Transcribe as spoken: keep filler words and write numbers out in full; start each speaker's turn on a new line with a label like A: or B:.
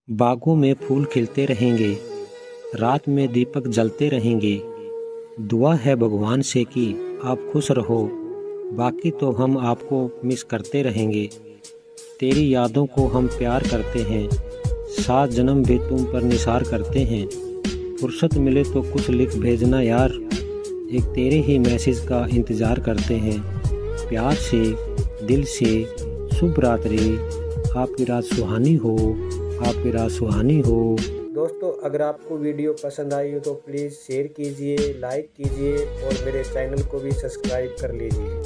A: बागों में फूल खिलते रहेंगे, रात में दीपक जलते रहेंगे। दुआ है भगवान से कि आप खुश रहो, बाकी तो हम आपको मिस करते रहेंगे। तेरी यादों को हम प्यार करते हैं, सात जन्म भी तुम पर निसार करते हैं। फुर्सत मिले तो कुछ लिख भेजना यार, एक तेरे ही मैसेज का इंतज़ार करते हैं। प्यार से, दिल से, शुभ रात्रि। आपकी रात सुहानी हो, आपकी रात सुहानी हो।
B: दोस्तों, अगर आपको वीडियो पसंद आई हो तो प्लीज़ शेयर कीजिए, लाइक कीजिए और मेरे चैनल को भी सब्सक्राइब कर लीजिए।